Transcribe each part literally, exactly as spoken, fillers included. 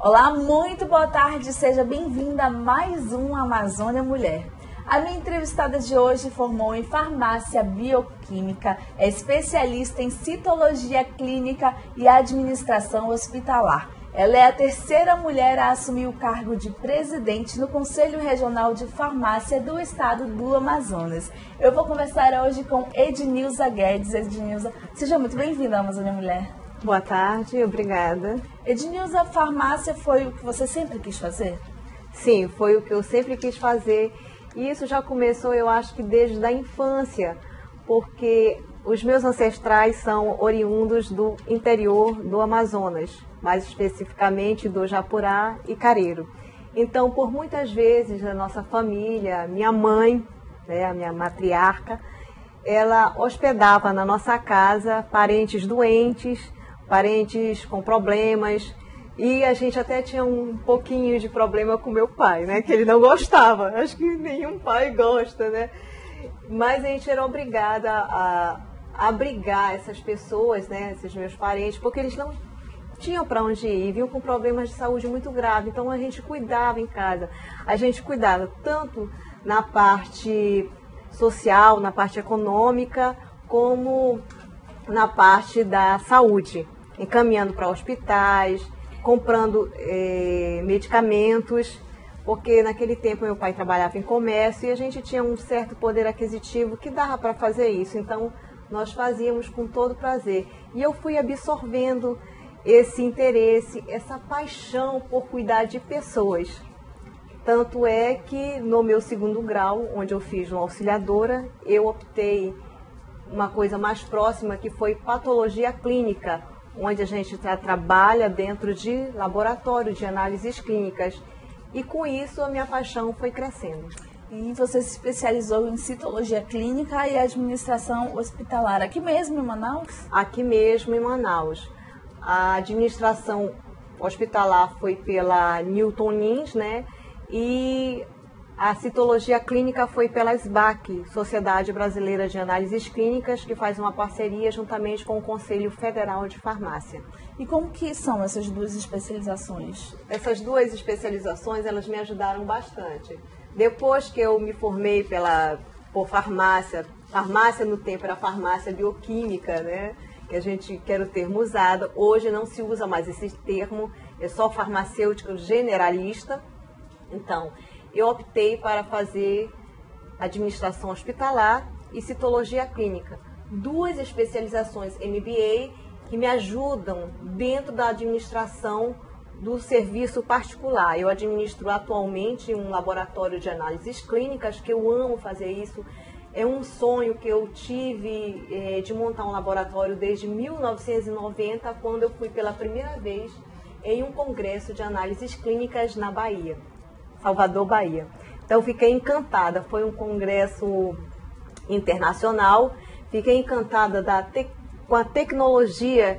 Olá, muito boa tarde, seja bem-vinda a mais um Amazônia Mulher. A minha entrevistada de hoje formou em farmácia bioquímica, é especialista em citologia clínica e administração hospitalar. Ela é a terceira mulher a assumir o cargo de presidente no Conselho Regional de Farmácia do Estado do Amazonas. Eu vou conversar hoje com Ednilza Guedes. Ednilza, seja muito bem-vinda à Amazônia Mulher. Boa tarde, obrigada. Ednilza, farmácia foi o que você sempre quis fazer? Sim, foi o que eu sempre quis fazer. E isso já começou, eu acho que desde a infância, porque os meus ancestrais são oriundos do interior do Amazonas, mais especificamente do Japurá e Careiro. Então, por muitas vezes, a nossa família, minha mãe, né, a minha matriarca, ela hospedava na nossa casa parentes doentes, parentes com problemas, e a gente até tinha um pouquinho de problema com meu pai, né, que ele não gostava. Acho que nenhum pai gosta, né? Mas a gente era obrigada a abrigar essas pessoas, né, esses meus parentes, porque eles não tinham para onde ir, vinham com problemas de saúde muito graves. Então a gente cuidava em casa. A gente cuidava tanto na parte social, na parte econômica, como na parte da saúde, encaminhando para hospitais, comprando eh, medicamentos, porque naquele tempo meu pai trabalhava em comércio e a gente tinha um certo poder aquisitivo que dava para fazer isso. Então nós fazíamos com todo prazer. E eu fui absorvendo esse interesse, essa paixão por cuidar de pessoas. Tanto é que no meu segundo grau, onde eu fiz uma auxiliadora, eu optei uma coisa mais próxima, que foi patologia clínica, onde a gente tra trabalha dentro de laboratório de análises clínicas. E com isso a minha paixão foi crescendo. E você se especializou em citologia clínica e administração hospitalar, aqui mesmo em Manaus? Aqui mesmo em Manaus. A administração hospitalar foi pela Newton Lins, né? E a citologia clínica foi pela S B A C, Sociedade Brasileira de Análises Clínicas, que faz uma parceria juntamente com o Conselho Federal de Farmácia. E como que são essas duas especializações? Essas duas especializações, elas me ajudaram bastante. Depois que eu me formei pela, por farmácia, farmácia no tempo era farmácia bioquímica, né? Que a gente quer o termo usado. Hoje não se usa mais esse termo, é só farmacêutico generalista. Então, eu optei para fazer administração hospitalar e citologia clínica. Duas especializações M B A que me ajudam dentro da administração do serviço particular. Eu administro atualmente um laboratório de análises clínicas, que eu amo fazer isso. É um sonho que eu tive é, de montar um laboratório desde mil novecentos e noventa, quando eu fui pela primeira vez em um congresso de análises clínicas na Bahia, Salvador, Bahia. Então fiquei encantada, foi um congresso internacional, fiquei encantada da te com a tecnologia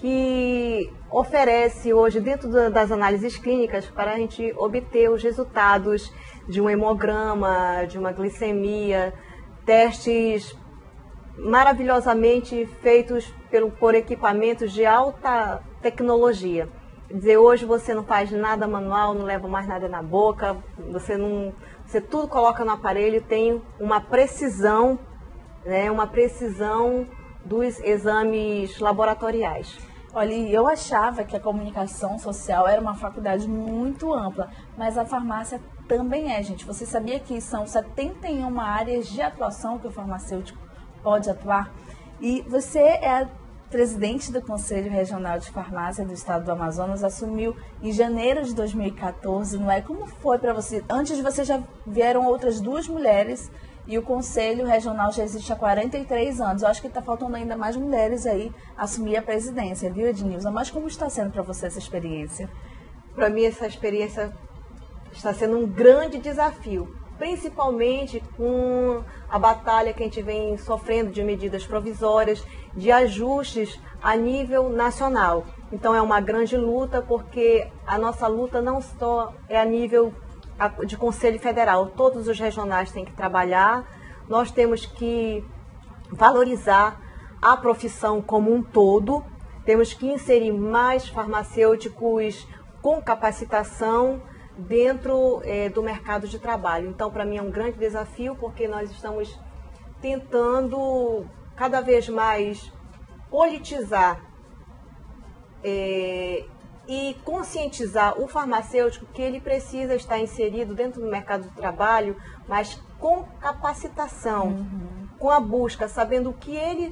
que oferece hoje dentro das análises clínicas para a gente obter os resultados de um hemograma, de uma glicemia, testes maravilhosamente feitos pelo, por equipamentos de alta tecnologia. Quer dizer, hoje você não faz nada manual, não leva mais nada na boca, você não, você tudo coloca no aparelho, tem uma precisão, né, uma precisão dos exames laboratoriais. Olha, eu achava que a comunicação social era uma faculdade muito ampla, mas a farmácia também é, gente. Você sabia que são setenta e uma áreas de atuação que o farmacêutico pode atuar? E você é a presidente do Conselho Regional de Farmácia do Estado do Amazonas, assumiu em janeiro de dois mil e quatorze, não é? Como foi para você? Antes de você já vieram outras duas mulheres e o Conselho Regional já existe há quarenta e três anos. Eu acho que está faltando ainda mais mulheres aí assumir a presidência, viu, Ednilza? Mas como está sendo para você essa experiência? Para mim, essa experiência está sendo um grande desafio, principalmente com a batalha que a gente vem sofrendo de medidas provisórias, de ajustes a nível nacional. Então é uma grande luta, porque a nossa luta não só é a nível de Conselho Federal, todos os regionais têm que trabalhar, nós temos que valorizar a profissão como um todo, temos que inserir mais farmacêuticos com capacitação dentro é, do mercado de trabalho. Então, para mim é um grande desafio, porque nós estamos tentando cada vez mais politizar é, e conscientizar o farmacêutico que ele precisa estar inserido dentro do mercado de trabalho, mas com capacitação, uhum. com a busca, sabendo o que ele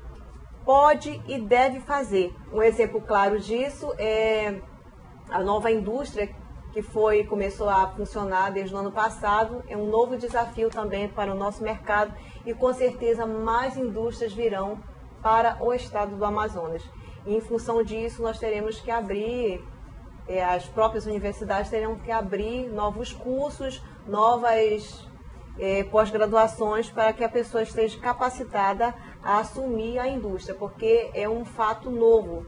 pode e deve fazer. Um exemplo claro disso é a nova indústria que foi, começou a funcionar desde o ano passado. É um novo desafio também para o nosso mercado e com certeza mais indústrias virão para o estado do Amazonas. E em função disso nós teremos que abrir, é, as próprias universidades terão que abrir novos cursos, novas é, pós-graduações para que a pessoa esteja capacitada a assumir a indústria, porque é um fato novo,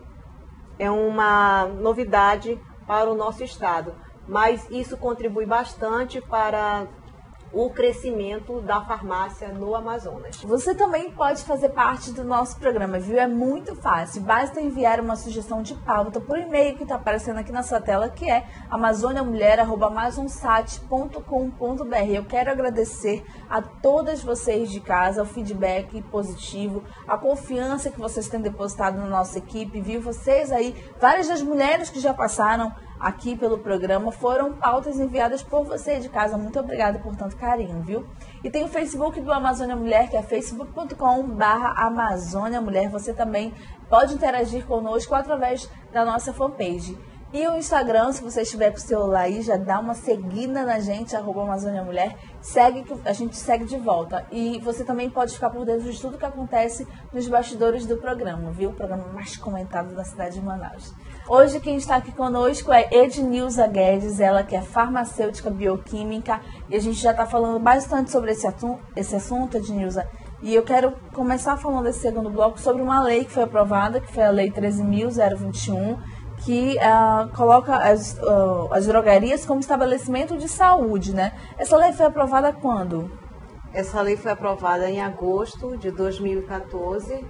é uma novidade para o nosso estado. Mas isso contribui bastante para o crescimento da farmácia no Amazonas. Você também pode fazer parte do nosso programa, viu? É muito fácil. Basta enviar uma sugestão de pauta por e-mail que está aparecendo aqui na sua tela, que é amazoniamulher arroba amazonsat ponto com ponto br. Eu quero agradecer a todas vocês de casa, o feedback positivo, a confiança que vocês têm depositado na nossa equipe, viu? Vocês aí, várias das mulheres que já passaram aqui pelo programa foram pautas enviadas por você de casa. Muito obrigada por tanto carinho, viu? E tem o Facebook do Amazônia Mulher, que é facebook ponto com barra Amazônia Mulher. Você também pode interagir conosco através da nossa fanpage. E o Instagram, se você estiver com o celular aí, já dá uma seguida na gente, arroba Amazônia Mulher. Segue, que a gente segue de volta. E você também pode ficar por dentro de tudo que acontece nos bastidores do programa, viu? O programa mais comentado da cidade de Manaus. Hoje quem está aqui conosco é Ednilza Guedes, ela que é farmacêutica bioquímica. E a gente já está falando bastante sobre esse, atum, esse assunto, Ednilza. E eu quero começar falando desse segundo bloco sobre uma lei que foi aprovada, que foi a Lei treze mil vinte e um, que uh, coloca as, uh, as drogarias como estabelecimento de saúde, né? Essa lei foi aprovada quando? Essa lei foi aprovada em agosto de dois mil e quatorze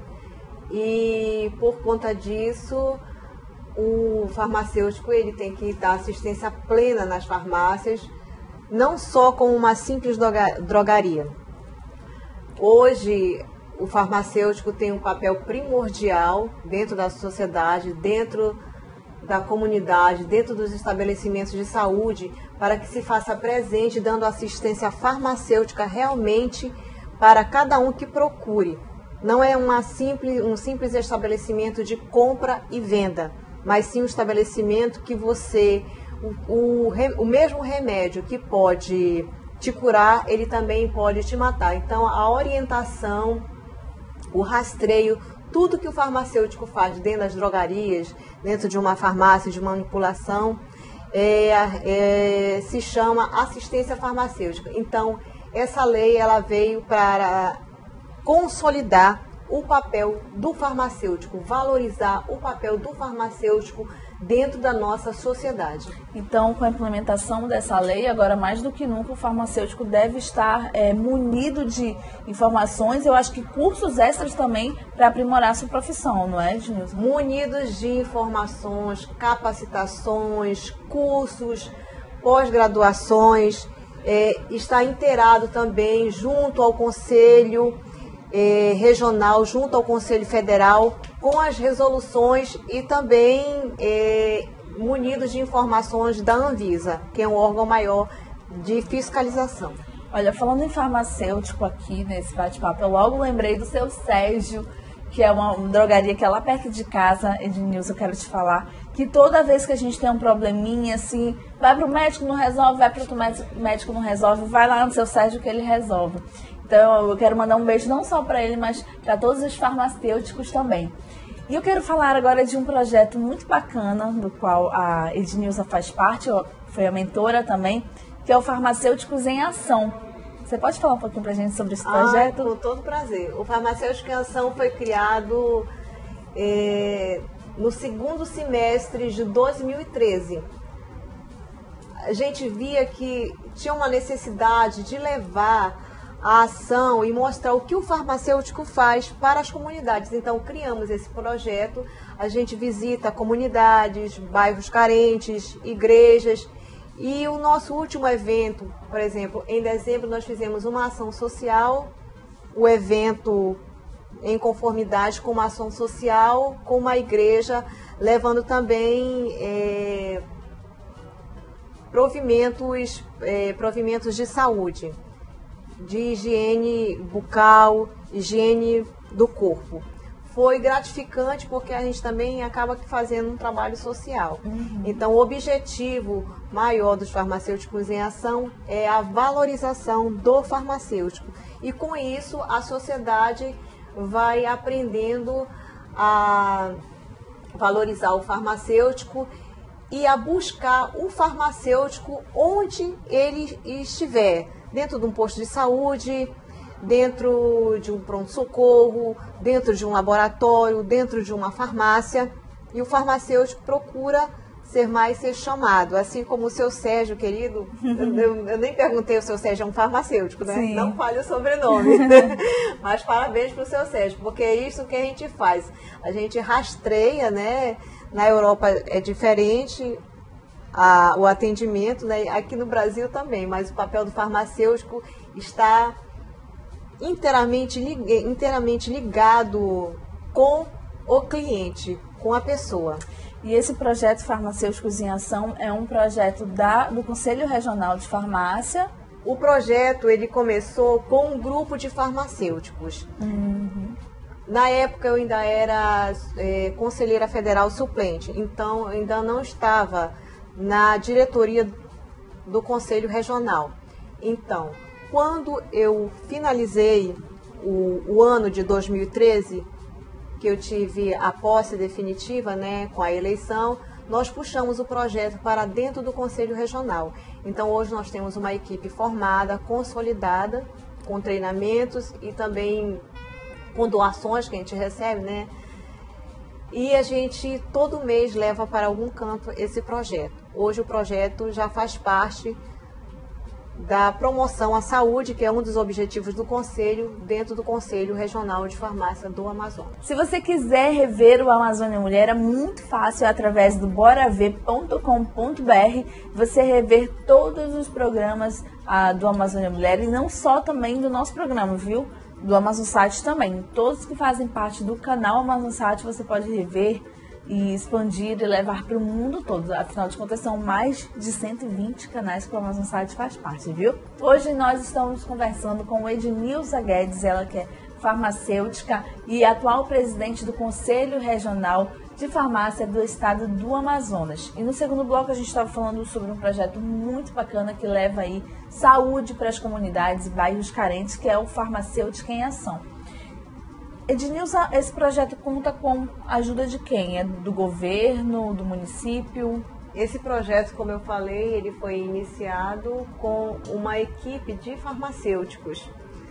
e por conta disso o farmacêutico ele tem que dar assistência plena nas farmácias, não só como uma simples droga, drogaria. Hoje o farmacêutico tem um papel primordial dentro da sociedade, dentro da comunidade, dentro dos estabelecimentos de saúde, para que se faça presente, dando assistência farmacêutica realmente para cada um que procure. Não é uma simples, um simples estabelecimento de compra e venda, mas sim um estabelecimento que você, o, o, o mesmo remédio que pode te curar, ele também pode te matar. Então, a orientação, o rastreio, tudo que o farmacêutico faz dentro das drogarias, dentro de uma farmácia de manipulação, é, é, se chama assistência farmacêutica. Então, essa lei ela veio para consolidar o papel do farmacêutico, valorizar o papel do farmacêutico dentro da nossa sociedade. Então, com a implementação dessa lei, agora mais do que nunca o farmacêutico deve estar é, munido de informações, eu acho que cursos extras também para aprimorar a sua profissão, não é, Ednilza? Munidos de informações, capacitações, cursos, pós-graduações, é, está inteirado também junto ao Conselho É, regional, junto ao Conselho Federal, com as resoluções e também é, munidos de informações da Anvisa, que é um órgão maior de fiscalização. Olha, falando em farmacêutico aqui nesse bate-papo, eu logo lembrei do seu Sérgio, que é uma drogaria que é lá perto de casa, Ednilza, eu quero te falar, que toda vez que a gente tem um probleminha, assim, vai pro médico, não resolve, vai pro outro médico, não resolve, vai lá no seu Sérgio que ele resolve. Então, eu quero mandar um beijo não só para ele, mas para todos os farmacêuticos também. E eu quero falar agora de um projeto muito bacana, do qual a Ednilza faz parte, foi a mentora também, que é o Farmacêuticos em Ação. Você pode falar um pouquinho para a gente sobre esse projeto? Ah, com todo prazer. O Farmacêutico em Ação foi criado é, no segundo semestre de dois mil e treze. A gente via que tinha uma necessidade de levar a ação e mostrar o que o farmacêutico faz para as comunidades. Então, criamos esse projeto, a gente visita comunidades, bairros carentes, igrejas, e o nosso último evento, por exemplo, em dezembro nós fizemos uma ação social, o evento em conformidade com uma ação social, com uma igreja, levando também é, provimentos, é, provimentos de saúde, de higiene bucal, higiene do corpo. Foi gratificante porque a gente também acaba fazendo um trabalho social. Uhum. Então, o objetivo maior dos farmacêuticos em ação é a valorização do farmacêutico. E com isso, a sociedade vai aprendendo a valorizar o farmacêutico e a buscar o farmacêutico onde ele estiver, dentro de um posto de saúde, dentro de um pronto-socorro, dentro de um laboratório, dentro de uma farmácia. E o farmacêutico procura ser mais ser chamado, assim como o seu Sérgio, querido, eu, eu nem perguntei, o seu Sérgio é um farmacêutico, né? Sim. Não fale o sobrenome, mas parabéns para o seu Sérgio, porque é isso que a gente faz, a gente rastreia, né? Na Europa é diferente a, o atendimento, né? Aqui no Brasil também, mas o papel do farmacêutico está inteiramente, inteiramente ligado com o cliente, com a pessoa. E esse projeto Farmacêuticos em Ação é um projeto da, do Conselho Regional de Farmácia. O projeto ele começou com um grupo de farmacêuticos. Uhum. Na época eu ainda era é, conselheira federal suplente, então eu ainda não estava na diretoria do Conselho Regional. Então, quando eu finalizei o, o ano de dois mil e treze, que eu tive a posse definitiva, né, com a eleição, nós puxamos o projeto para dentro do Conselho Regional. Então, hoje nós temos uma equipe formada, consolidada, com treinamentos e também com doações que a gente recebe, né? E a gente, todo mês, leva para algum canto esse projeto. Hoje o projeto já faz parte da promoção à saúde, que é um dos objetivos do Conselho, dentro do Conselho Regional de Farmácia do Amazonas. Se você quiser rever o Amazônia Mulher, é muito fácil, através do bora ver ponto com ponto br, você rever todos os programas ah, do Amazônia Mulher, e não só também do nosso programa, viu? Do AmazonSat também. Todos que fazem parte do canal AmazonSat você pode rever e expandir e levar para o mundo todo. Afinal de contas, são mais de cento e vinte canais que o AmazonSat faz parte, viu? Hoje nós estamos conversando com Ednilza Guedes, ela que é farmacêutica e atual presidente do Conselho Regional de Farmácia do Estado do Amazonas. E no segundo bloco a gente estava falando sobre um projeto muito bacana que leva aí saúde para as comunidades e bairros carentes, que é o Farmacêutica em Ação. Ednilza, esse projeto conta com a ajuda de quem? É do governo, do município? Esse projeto, como eu falei, ele foi iniciado com uma equipe de farmacêuticos.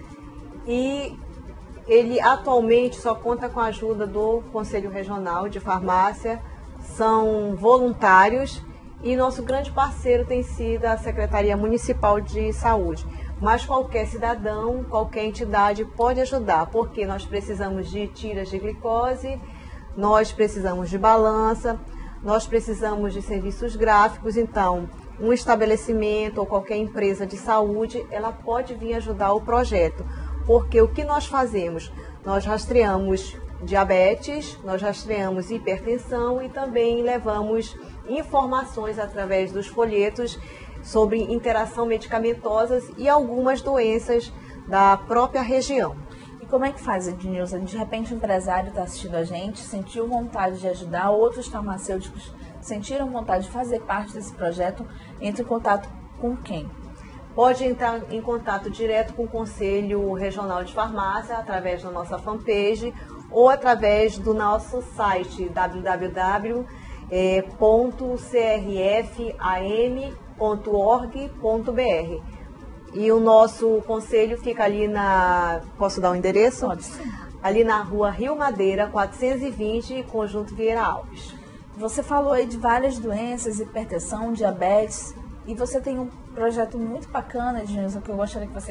E ele atualmente só conta com a ajuda do Conselho Regional de Farmácia, são voluntários e nosso grande parceiro tem sido a Secretaria Municipal de Saúde. Mas qualquer cidadão, qualquer entidade pode ajudar, porque nós precisamos de tiras de glicose, nós precisamos de balança, nós precisamos de serviços gráficos. Então, um estabelecimento ou qualquer empresa de saúde, ela pode vir ajudar o projeto, porque o que nós fazemos? Nós rastreamos diabetes, nós rastreamos hipertensão e também levamos informações através dos folhetos sobre interação medicamentosas e algumas doenças da própria região. E como é que faz, Ednilza? De repente o empresário está assistindo a gente, sentiu vontade de ajudar, outros farmacêuticos sentiram vontade de fazer parte desse projeto, entre em contato com quem? Pode entrar em contato direto com o Conselho Regional de Farmácia, através da nossa fanpage ou através do nosso site w w w ponto c r f a m ponto org ponto b r. E o nosso conselho fica ali na... Posso dar o endereço? Pode sim. Ali na rua Rio Madeira, quatrocentos e vinte, Conjunto Vieira Alves. Você falou aí de várias doenças, hipertensão, diabetes, e você tem um projeto muito bacana, Ednilza, que eu gostaria que você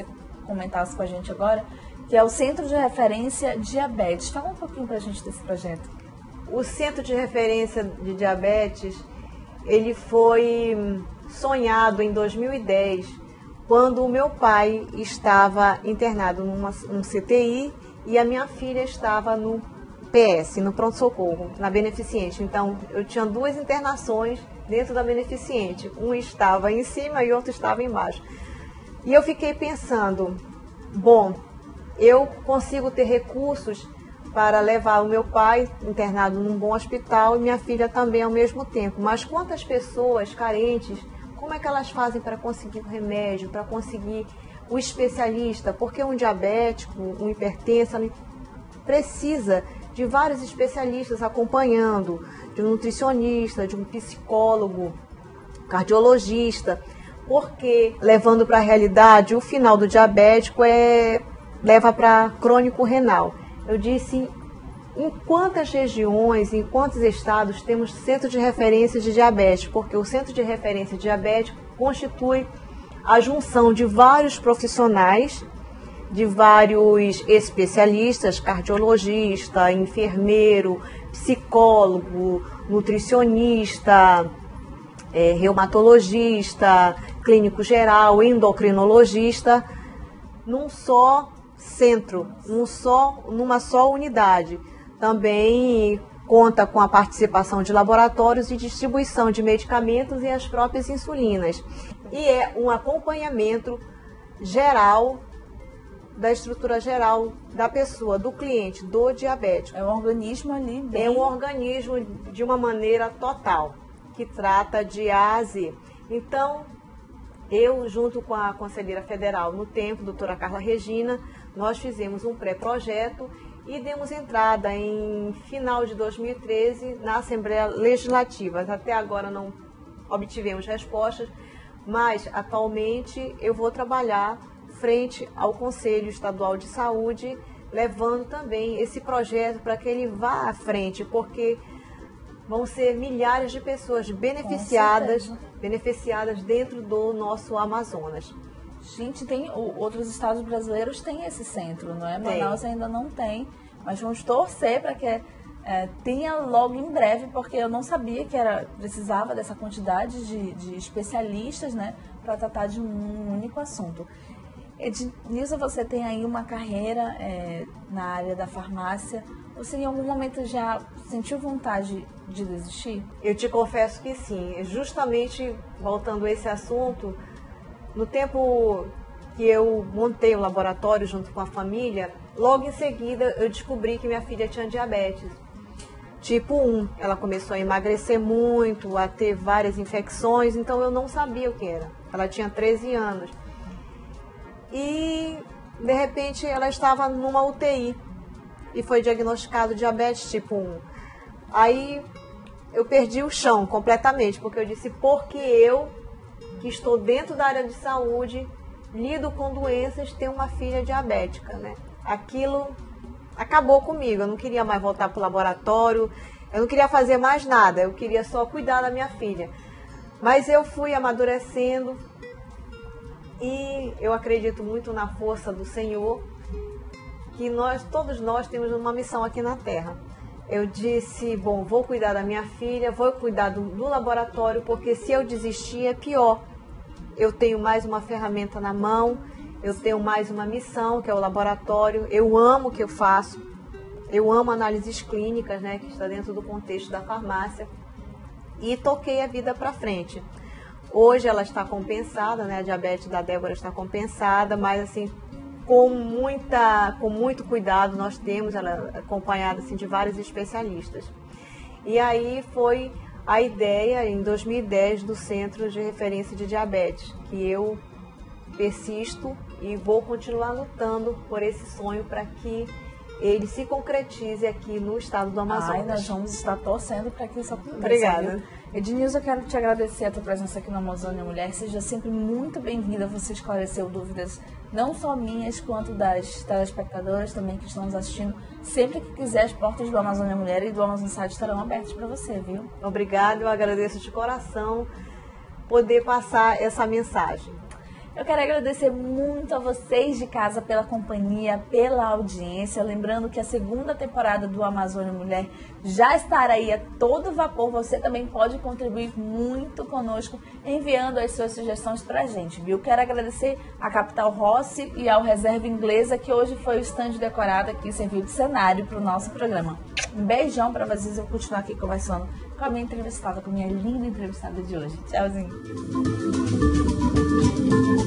comentasse com a gente agora, que é o Centro de Referência Diabetes. Fala um pouquinho pra gente desse projeto. O Centro de Referência de Diabetes, ele foi sonhado em dois mil e dez, quando o meu pai estava internado numa, num C T I e a minha filha estava no P S, no pronto-socorro, na Beneficente. Então, eu tinha duas internações dentro da Beneficente. Um estava em cima e outro estava embaixo. E eu fiquei pensando, bom, eu consigo ter recursos para levar o meu pai internado num bom hospital e minha filha também ao mesmo tempo. Mas quantas pessoas carentes, como é que elas fazem para conseguir o remédio, para conseguir o especialista? Porque um diabético, um hipertenso, precisa de vários especialistas acompanhando, de um nutricionista, de um psicólogo, cardiologista, porque, levando para a realidade, o final do diabético é, leva para crônico renal. Eu disse, em quantas regiões, em quantos estados temos centro de referência de diabetes? Porque o centro de referência de diabetes constitui a junção de vários profissionais, de vários especialistas, cardiologista, enfermeiro, psicólogo, nutricionista, é, reumatologista, clínico geral, endocrinologista, num só centro, num só, numa só unidade. Também conta com a participação de laboratórios e distribuição de medicamentos e as próprias insulinas. E é um acompanhamento geral da estrutura geral da pessoa, do cliente, do diabético. É um organismo ali bem... É um organismo de uma maneira total, que trata de A a Z. Então, eu, junto com a conselheira federal no tempo, doutora Carla Regina, nós fizemos um pré-projeto e demos entrada em final de dois mil e treze na Assembleia Legislativa. Até agora não obtivemos respostas, mas atualmente eu vou trabalhar frente ao Conselho Estadual de Saúde, levando também esse projeto para que ele vá à frente, porque vão ser milhares de pessoas beneficiadas, beneficiadas dentro do nosso Amazonas. Gente, tem outros estados brasileiros têm esse centro, não é? Manaus tem. Ainda não tem, mas vamos torcer para que é, tenha logo em breve, porque eu não sabia que era precisava dessa quantidade de, de especialistas, né, para tratar de um único assunto. Ednilza, você tem aí uma carreira é, na área da farmácia. Você em algum momento já sentiu vontade de desistir? Eu te confesso que sim. Justamente voltando a esse assunto, no tempo que eu montei o laboratório junto com a família, logo em seguida eu descobri que minha filha tinha diabetes tipo um. Ela começou a emagrecer muito, a ter várias infecções, então eu não sabia o que era. Ela tinha treze anos. E, de repente, ela estava numa U T I e foi diagnosticado diabetes tipo um. Aí eu perdi o chão completamente, porque eu disse, porque eu, que estou dentro da área de saúde, lido com doenças, tenho uma filha diabética, né? Aquilo acabou comigo, eu não queria mais voltar para o laboratório, eu não queria fazer mais nada, eu queria só cuidar da minha filha. Mas eu fui amadurecendo e eu acredito muito na força do Senhor, que nós, todos nós temos uma missão aqui na Terra. Eu disse, bom, vou cuidar da minha filha, vou cuidar do, do laboratório, porque se eu desistir é pior. Eu tenho mais uma ferramenta na mão, eu tenho mais uma missão, que é o laboratório. Eu amo o que eu faço, eu amo análises clínicas, né, que está dentro do contexto da farmácia, e toquei a vida para frente. Hoje ela está compensada, né, a diabetes da Débora está compensada, mas assim, com, muita, com muito cuidado nós temos, ela é acompanhada assim, de vários especialistas. E aí foi a ideia, em dois mil e dez, do Centro de Referência de Diabetes, que eu persisto e vou continuar lutando por esse sonho para que ele se concretize aqui no estado do Amazonas. Ai, nós vamos estar torcendo para que isso aconteça. Obrigada. Viu? Ednilza, eu quero te agradecer a tua presença aqui no Amazônia Mulher. Seja sempre muito bem-vinda. Você esclareceu dúvidas não só minhas, quanto das telespectadoras também que estão nos assistindo. Sempre que quiser, as portas do Amazônia Mulher e do Amazon Site estarão abertas para você, viu? Obrigada, eu agradeço de coração poder passar essa mensagem. Eu quero agradecer muito a vocês de casa pela companhia, pela audiência. Lembrando que a segunda temporada do Amazônia Mulher já estará aí a todo vapor. Você também pode contribuir muito conosco enviando as suas sugestões pra gente, viu? Quero agradecer a Capital Rossi e ao Reserva Inglesa, que hoje foi o estande decorado aqui, serviu de cenário para o nosso programa. Um beijão para vocês, eu vou continuar aqui conversando com a minha entrevistada, com a minha linda entrevistada de hoje. Tchauzinho.